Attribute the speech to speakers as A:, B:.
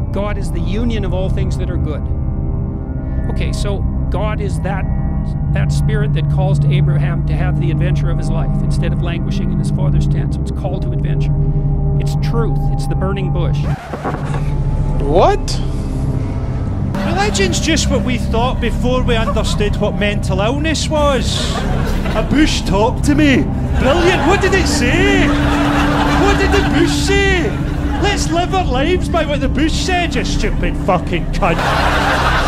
A: God is the union of all things that are good. Okay, so God is that spirit that calls to Abraham to have the adventure of his life instead of languishing in his father's tent. So it's called to adventure. It's truth. It's the burning bush.
B: What?
C: Religion's just what we thought before we understood what mental illness was. A bush talked to me. Brilliant. What did it say? What did the bush say? Let's live our lives by what the bush said, you stupid fucking cunt.